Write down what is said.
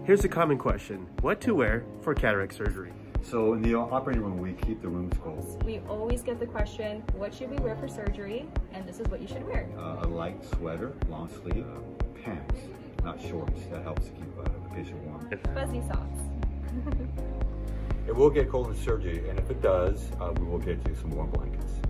Here's a common question: what to wear for cataract surgery? So in the operating room, we keep the rooms cold. We always get the question, what should we wear for surgery? And this is what you should wear. A light sweater, long sleeve, pants, not shorts. That helps to keep the patient warm. Fuzzy socks. It will get cold in surgery, and if it does, we will get you some warm blankets.